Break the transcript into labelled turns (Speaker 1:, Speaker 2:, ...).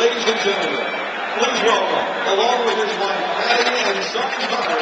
Speaker 1: Ladies and gentlemen, please welcome, along with his wife, Patty and son,